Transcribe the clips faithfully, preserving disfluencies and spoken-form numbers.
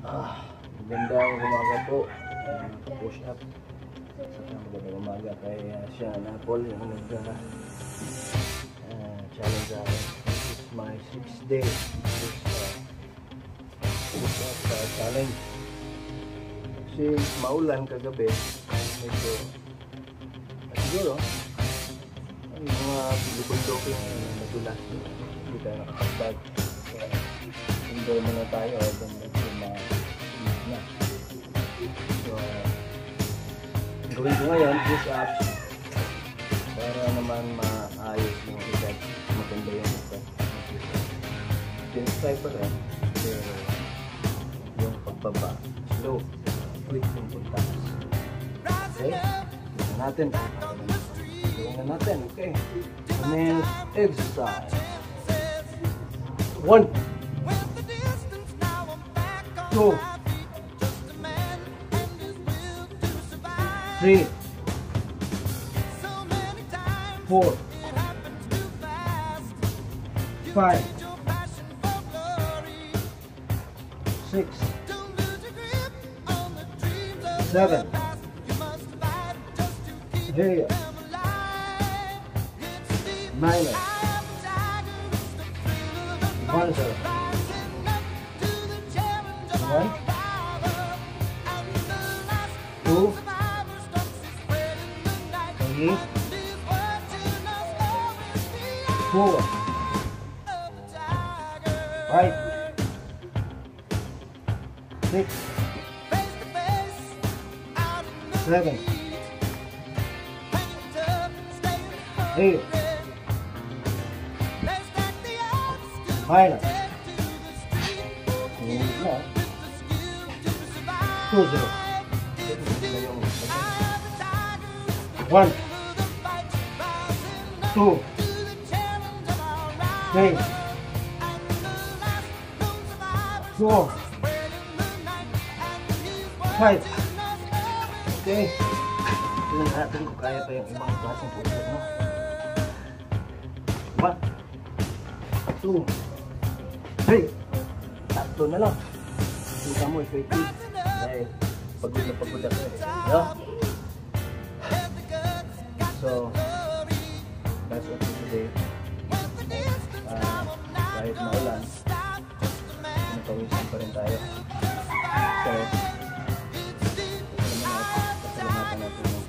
Ah, magandang umaga po. Uh, push up. Saka magandang umaga kay uh, siya na Paul yung nag uh, uh, challenge sa akin. This is my sixth day. This uh, push up uh, challenge. Kasi maulan kagabi. Medyo uh, siguro ay mga bilibundok yung nadulas. Hindi tayo nakakapag. Kaya enjoy muna tayo. Ito na na. So, uh, gawin ko ngayon, push ups para naman maayos yung edad, maganda yung edad. twenty-five pa rin, pero yung pagbaba, slow, quick yung puntas. Okay? Gawin natin. Gawin na natin, okay? Next exercise. One. Two. Three, four, five, six, seven, eight, nine, one, zero. One, two, three, four, five, six, seven, eight, nine, two, zero. One, two, three, four, five. Okay. Tingnan natin kung kaya pa yung ibang klaseng puso, no? One, two, three. Tatlo na lang. Kita mo, effective. Dahil pagod na pagod ako eh. No? So, that's what we today. Uh, kahit maulan, nakawisan pa rin tayo. So, pasalamatan natin yung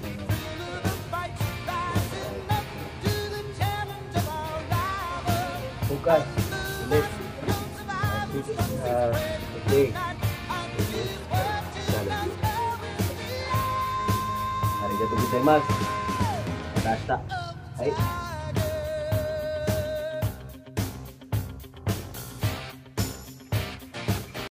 bukas, ulit. Uh, today, challenge. Arigatou gozaimasu. Basta. Ay.